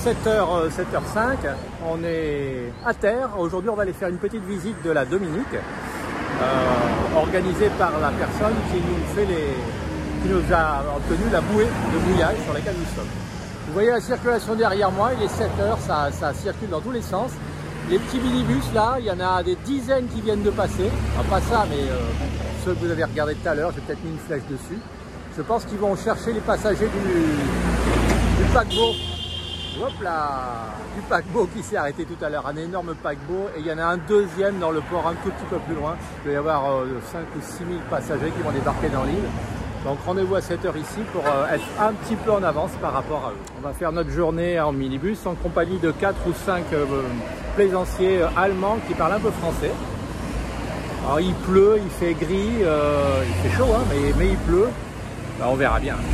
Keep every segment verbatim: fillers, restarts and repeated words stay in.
sept heures, sept heures cinq, on est à terre. Aujourd'hui, on va aller faire une petite visite de la Dominique, euh, organisée par la personne qui nous, fait les, qui nous a obtenu la bouée de bouillage sur laquelle nous sommes. Vous voyez la circulation derrière moi, il est sept heures, ça, ça circule dans tous les sens. Les petits minibus là, il y en a des dizaines qui viennent de passer. Enfin, pas ça, mais euh, ceux que vous avez regardés tout à l'heure, j'ai peut-être mis une flèche dessus. Je pense qu'ils vont chercher les passagers du, du paquebot. Hop là, du paquebot qui s'est arrêté tout à l'heure, un énorme paquebot. Et il y en a un deuxième dans le port un tout petit peu plus loin. Il doit y avoir euh, cinq ou six mille passagers qui vont débarquer dans l'île. Donc rendez-vous à sept heures ici pour euh, être un petit peu en avance par rapport à eux. On va faire notre journée en minibus en compagnie de quatre ou cinq euh, plaisanciers euh, allemands qui parlent un peu français. Alors il pleut, il fait gris, euh, il fait chaud, hein, mais, mais il pleut. Ben, on verra bien.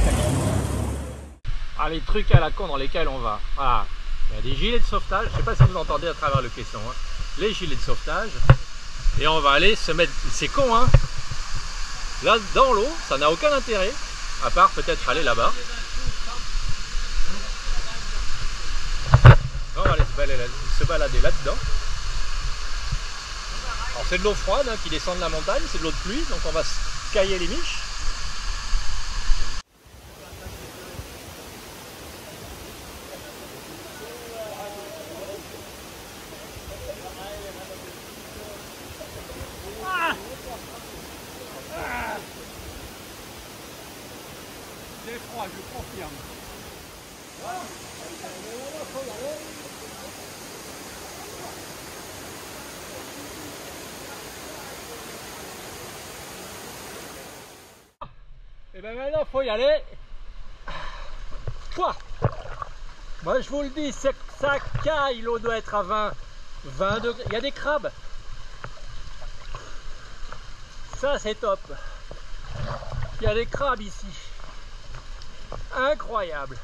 Ah, les trucs à la con dans lesquels on va. Voilà. Il y a des gilets de sauvetage. Je ne sais pas si vous entendez à travers le caisson. Hein. Les gilets de sauvetage. Et on va aller se mettre... C'est con, hein. Là, dans l'eau, ça n'a aucun intérêt. À part peut-être aller là-bas. On va aller se balader, se balader là-dedans. Alors c'est de l'eau froide hein, qui descend de la montagne. C'est de l'eau de pluie. Donc on va se cailler les miches. C'est froid, je confirme. Et bien maintenant, il faut y aller. Quoi? Moi, je vous le dis, ça caille, l'eau doit être à vingt, vingt degrés. Il y a des crabes. Ça, c'est top. Il y a des crabes ici. Incroyable.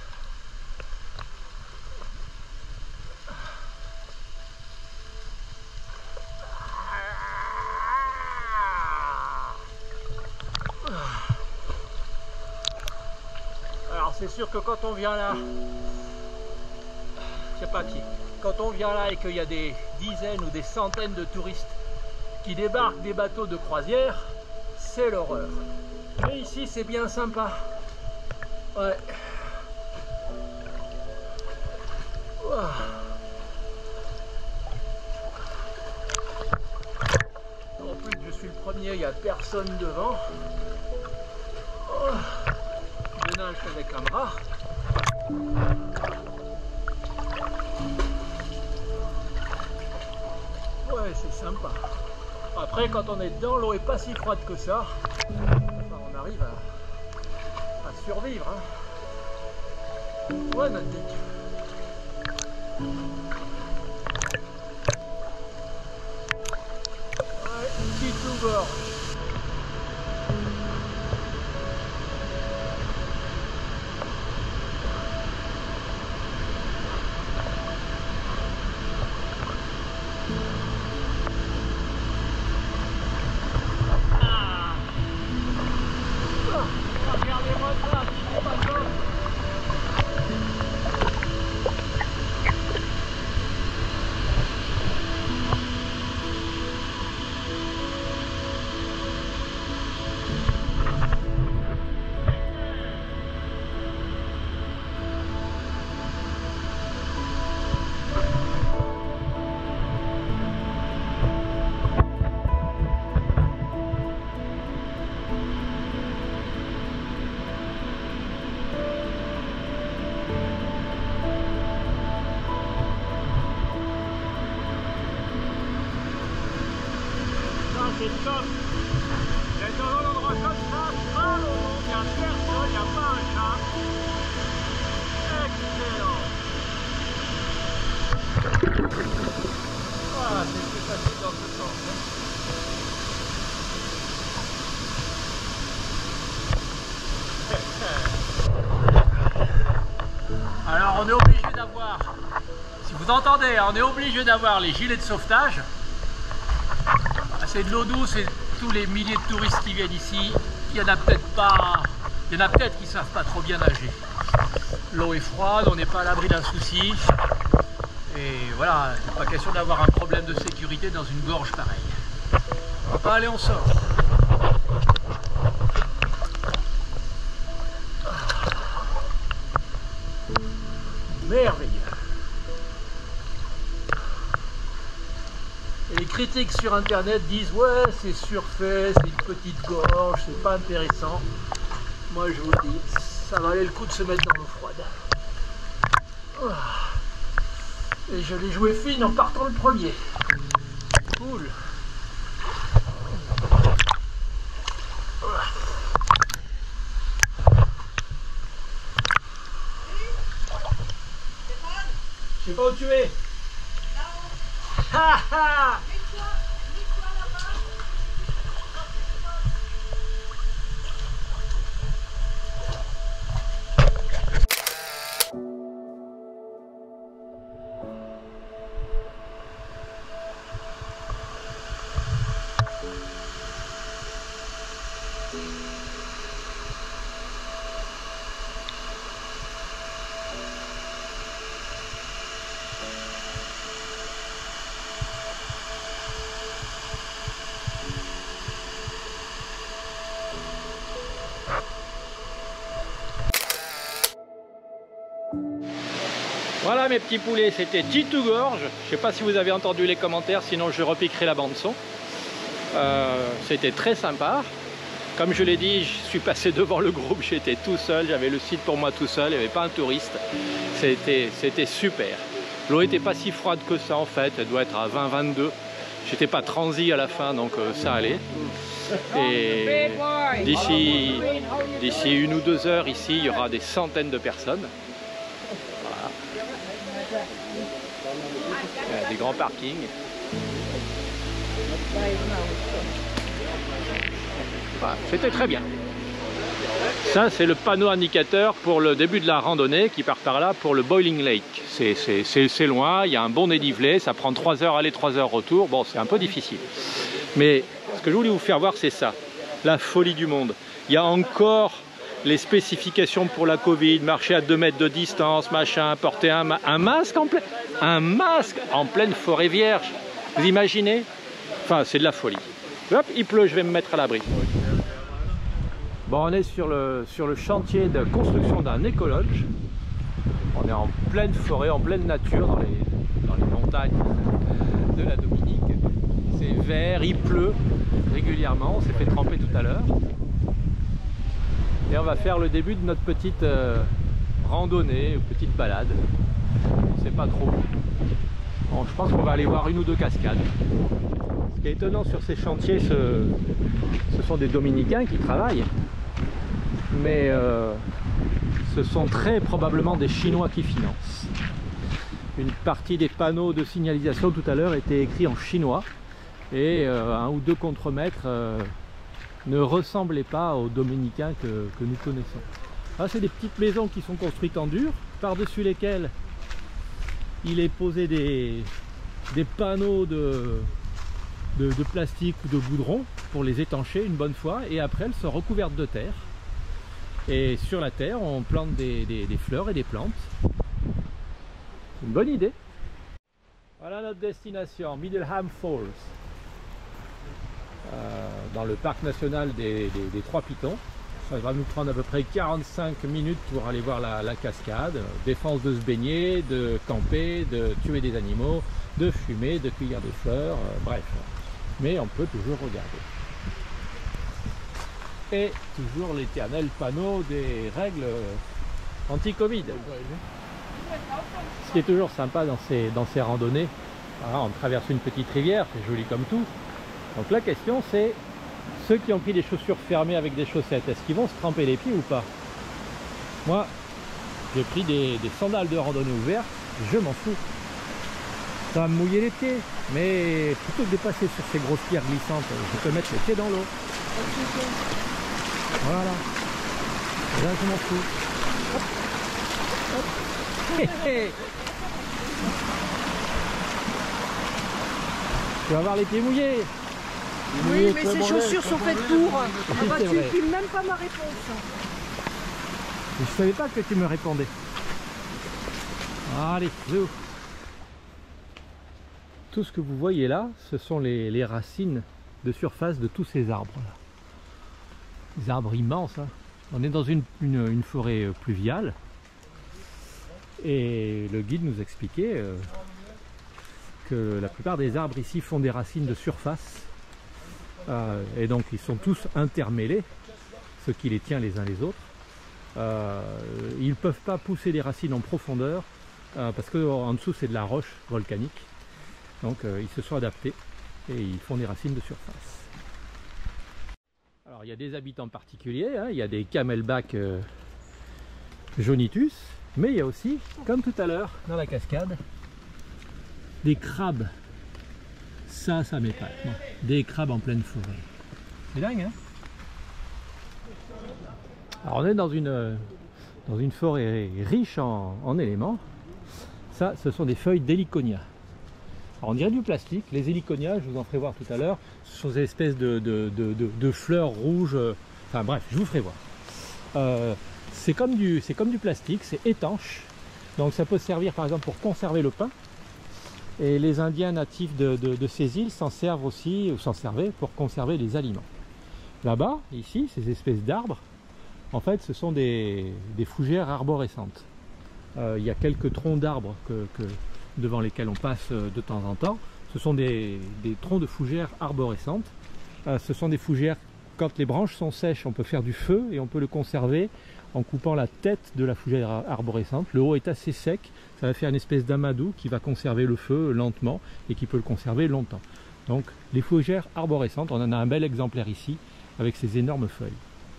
Alors c'est sûr que quand on vient là, je sais pas qui, quand on vient là et qu'il y a des dizaines ou des centaines de touristes qui débarquent des bateaux de croisière, c'est l'horreur. Mais ici c'est bien sympa. Ouais. Wow. En plus je suis le premier, il n'y a personne devant. Oh. Je nage avec un bras. Ouais, c'est sympa. Après, quand on est dedans, l'eau est pas si froide que ça. Enfin, on arrive à, à survivre. Hein. Ouais, notre dick. Ouais, petit tout-gorge. C'est top. D'être dans un endroit comme ça, pas au monde, il n'y a personne, il n'y a pas un chat. Excellent. Voilà, c'est plus facile dans ce sens. Alors on est obligé d'avoir, si vous entendez, on est obligé d'avoir les gilets de sauvetage. C'est de l'eau douce et tous les milliers de touristes qui viennent ici, il y en a peut-être pas, il y en a peut-être qui savent pas trop bien nager. l'eau est froide, on n'est pas à l'abri d'un souci. Et voilà, il n'est pas question d'avoir un problème de sécurité dans une gorge pareille. On va pas aller, on sort. Merveilleux. Et les critiques sur internet disent ouais c'est surfait, c'est une petite gorge, c'est pas intéressant. Moi je vous le dis, ça valait le coup de se mettre dans l'eau froide. Et je l'ai joué fine en partant le premier. Cool. Je sais pas où tu es. Ha ha. Voilà mes petits poulets, c'était G deux Gorge. Je ne sais pas si vous avez entendu les commentaires, sinon je repiquerai la bande son. Euh, c'était très sympa. Comme je l'ai dit, je suis passé devant le groupe, j'étais tout seul, j'avais le site pour moi tout seul, il n'y avait pas un touriste. C'était c'était super. L'eau n'était pas si froide que ça en fait, elle doit être à vingt vingt-deux. J'étais pas transi à la fin, donc euh, ça allait. Et d'ici d'ici une ou deux heures ici, il y aura des centaines de personnes. Voilà. Il y a des grands parkings. Voilà, c'était très bien. Ça, c'est le panneau indicateur pour le début de la randonnée qui part par là pour le Boiling Lake. C'est loin, il y a un bon dénivelé, ça prend trois heures aller, trois heures retour. Bon, c'est un peu difficile. Mais ce que je voulais vous faire voir, c'est ça. La folie du monde. Il y a encore les spécifications pour la Covid, marcher à deux mètres de distance, machin, porter un, ma un masque en pleine, un masque en pleine forêt vierge. Vous imaginez? Enfin, c'est de la folie. Hop, il pleut, je vais me mettre à l'abri. Bon, on est sur le, sur le chantier de construction d'un écologe. On est en pleine forêt, en pleine nature, dans les, dans les montagnes de la Dominique. C'est vert, il pleut régulièrement, on s'est fait tremper tout à l'heure. Et on va faire le début de notre petite euh, randonnée, ou petite balade. On ne sait pas trop. Bon, je pense qu'on va aller voir une ou deux cascades. Ce qui est étonnant sur ces chantiers, ce, ce sont des Dominicains qui travaillent. Mais euh, ce sont très probablement des Chinois qui financent. Une partie des panneaux de signalisation tout à l'heure étaient écrits en chinois. Et euh, un ou deux contremaîtres euh, ne ressemblaient pas aux Dominicains que, que nous connaissons. Ah, c'est des petites maisons qui sont construites en dur, par-dessus lesquelles il est posé des, des panneaux de, de, de plastique ou de goudron pour les étancher une bonne fois, et après elles sont recouvertes de terre. Et sur la terre, on plante des, des, des fleurs et des plantes. C'est une bonne idée. Voilà notre destination, Middleham Falls. Euh, dans le parc national des, des, des Trois Pitons. Ça va nous prendre à peu près quarante-cinq minutes pour aller voir la, la cascade. Défense de se baigner, de camper, de tuer des animaux, de fumer, de cueillir des fleurs, euh, bref. Mais on peut toujours regarder. Et toujours l'éternel panneau des règles anti-Covid. Ce qui est toujours sympa dans ces, dans ces randonnées, voilà, on traverse une petite rivière, c'est joli comme tout. Donc la question c'est, ceux qui ont pris des chaussures fermées avec des chaussettes, est-ce qu'ils vont se tremper les pieds ou pas? Moi, j'ai pris des, des sandales de randonnée ouvertes, je m'en fous. Ça va me mouiller les pieds, mais plutôt que de passer sur ces grosses pierres glissantes, je peux mettre les pieds dans l'eau. Voilà. Et là, je m'en fous. Hop. Hop. Hé, hé. Tu vas avoir les pieds mouillés. Oui, mais ces chaussures sont faites pour. Ah bah, tu ne filmes même pas ma réponse. Je savais pas que tu me répondais. Allez, Léo. Tout ce que vous voyez là, ce sont les, les racines de surface de tous ces arbres là. Des arbres immenses, hein. On est dans une, une, une forêt pluviale et le guide nous expliquait euh, que la plupart des arbres ici font des racines de surface euh, et donc ils sont tous intermêlés, ce qui les tient les uns les autres. Euh, ils ne peuvent pas pousser des racines en profondeur euh, parce qu'en dessous c'est de la roche volcanique, donc euh, ils se sont adaptés et ils font des racines de surface. Alors il y a des habitants particuliers, hein, il y a des camelbacks euh, jonitus, mais il y a aussi, comme tout à l'heure dans la cascade, des crabes. Ça, ça m'épate, des crabes en pleine forêt. C'est dingue, hein? Alors on est dans une, dans une forêt riche en, en éléments. Ça, ce sont des feuilles d'héliconia. Alors on dirait du plastique. Les héliconias, je vous en ferai voir tout à l'heure, ce sont des espèces de, de, de, de, de fleurs rouges. Enfin bref, je vous ferai voir. Euh, c'est comme du, c'est comme du plastique, c'est étanche. Donc ça peut servir par exemple pour conserver le pain. Et les Indiens natifs de, de, de ces îles s'en servent aussi, ou s'en servaient pour conserver les aliments. Là-bas, ici, ces espèces d'arbres, en fait, ce sont des, des fougères arborescentes. Euh, il y a quelques troncs d'arbres que, que, devant lesquels on passe de temps en temps. Ce sont des, des troncs de fougères arborescentes. Euh, ce sont des fougères, quand les branches sont sèches, on peut faire du feu et on peut le conserver en coupant la tête de la fougère arborescente. Le haut est assez sec, ça va faire une espèce d'amadou qui va conserver le feu lentement et qui peut le conserver longtemps. Donc les fougères arborescentes, on en a un bel exemplaire ici avec ces énormes feuilles.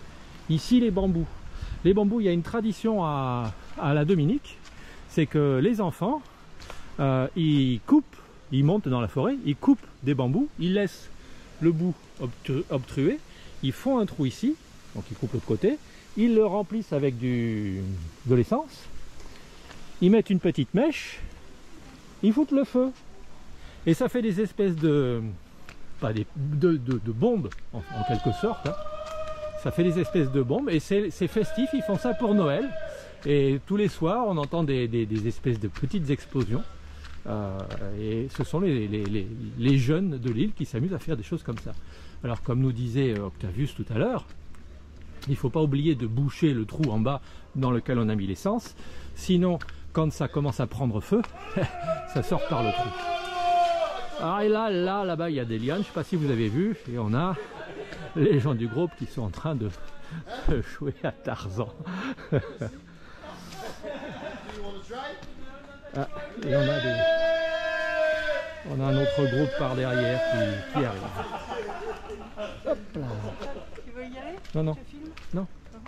Ici les bambous. Les bambous, il y a une tradition à, à la Dominique, c'est que les enfants, euh, ils coupent, ils montent dans la forêt, ils coupent des bambous, ils laissent le bout obtru obtrué, ils font un trou ici, donc ils coupent l'autre côté, ils le remplissent avec du, de l'essence, ils mettent une petite mèche, ils foutent le feu. Et ça fait des espèces de, pas des, de, de, de bombes en, en quelque sorte, hein. Ça fait des espèces de bombes et c'est festif, ils font ça pour Noël. Et tous les soirs, on entend des, des, des espèces de petites explosions. Euh, et ce sont les, les, les, les jeunes de l'île qui s'amusent à faire des choses comme ça. Alors comme nous disait Octavius tout à l'heure, il ne faut pas oublier de boucher le trou en bas dans lequel on a mis l'essence. Sinon, quand ça commence à prendre feu, ça sort par le trou. Ah, et là, là, là-bas, il y a des lianes, je ne sais pas si vous avez vu, et on a les gens du groupe qui sont en train de, de jouer à Tarzan. Ah, et on a, des, on a un autre groupe par derrière qui, qui arrive. Hop là. Tu veux y aller? Non, non. Je filme? Non.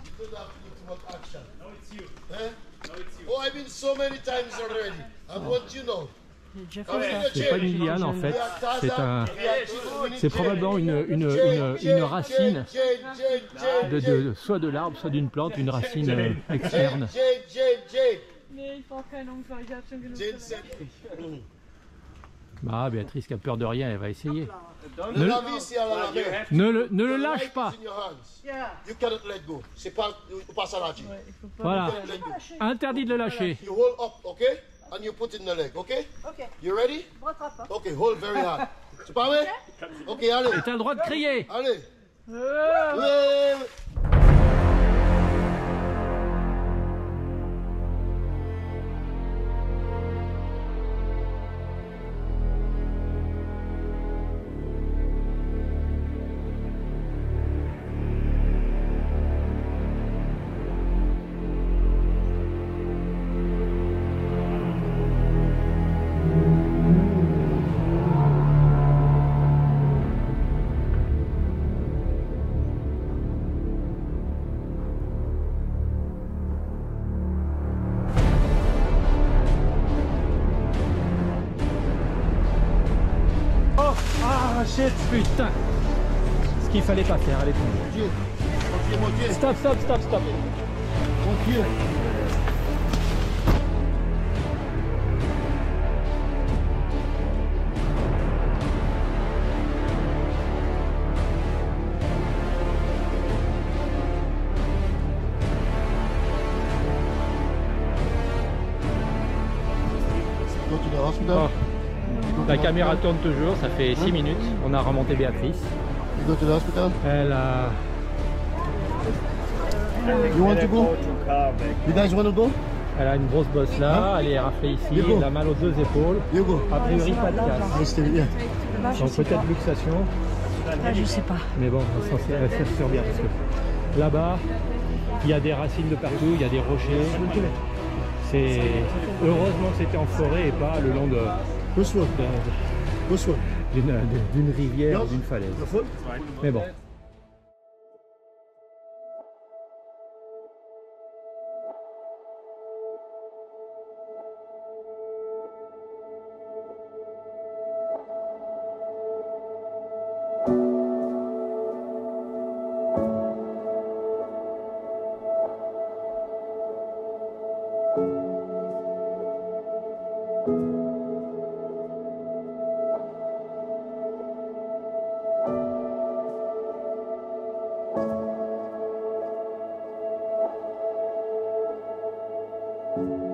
Oh, I've been so many times already. I want you know. J'ai déjà fait ça. C'est pas une liane en fait, c'est un, c'est probablement une, une, une, une racine de, de, soit de l'arbre, soit d'une plante, une racine euh, externe. Nee, ich brauche keinen Unfall, ich habe schon genug. Bah, Béatrice qui a peur de rien, elle va essayer. Ne, ne, le, ne le lâche pas. Voilà, interdit de le lâcher. And you put in the leg, okay? Okay. You ready? Okay, hold very hard. C'est pas vrai? Ok, allez. Et t'as le droit de crier. Allez. Ouais. Shit, putain. Ce qu'il fallait pas faire, allez tomber. Stop, stop, stop, stop. Mon Dieu. Oh. La caméra tourne toujours, ça fait six minutes. On a remonté Béatrice. You go to the hospital? Elle a... You want to go? You guys want to go? Elle a une grosse bosse là, elle est raflée ici, elle a mal aux deux épaules. You go. A priori pas de casse. Donc peut-être luxation. Là, je sais pas. Mais bon, elle s'assure bien parce que là-bas, il y a des racines de partout, il y a des rochers. C'est heureusement que c'était en forêt et pas le long de d'une d'une rivière ou d'une falaise. Mais bon. Thank you.